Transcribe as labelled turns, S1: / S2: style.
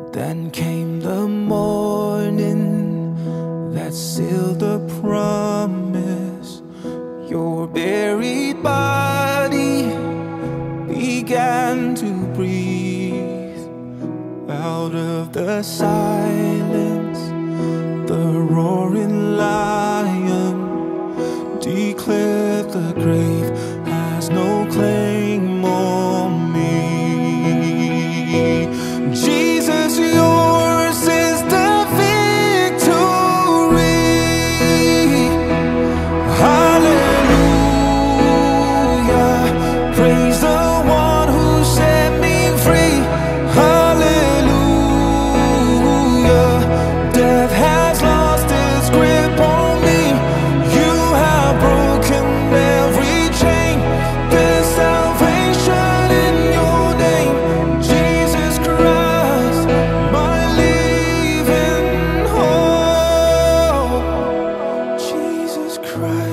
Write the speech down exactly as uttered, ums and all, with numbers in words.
S1: Then came the morning that sealed the promise. Your buried body began to breathe. Out of the silence, the roaring lion declared the grave has no claim on me. Jesus, yours is the victory. Hallelujah, praise the one who set me free. Hallelujah, death has lost its grip on me. You have broken every chain. There's salvation in your name, Jesus Christ, my living hope. Jesus Christ.